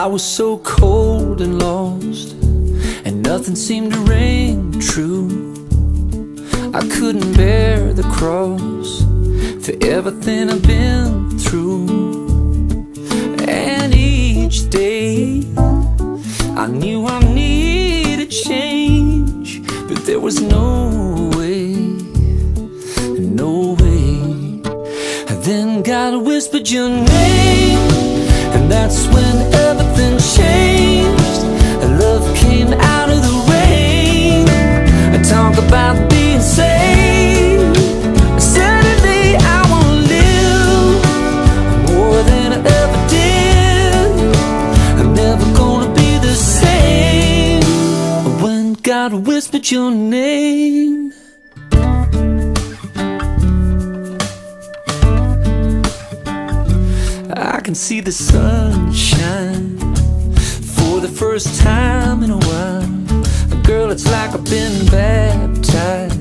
I was so cold and lost, and nothing seemed to ring true. I couldn't bear the cross for everything I've been through. And each day I knew I needed change, but there was no way, no way. And then God whispered your name, and that's when everything changed. Love came out of the rain. I talk about being saved. Suddenly I wanna live more than I ever did. I'm never gonna be the same when God whispered your name. I can see the sunshine for the first time in a while. Girl, it's like I've been baptized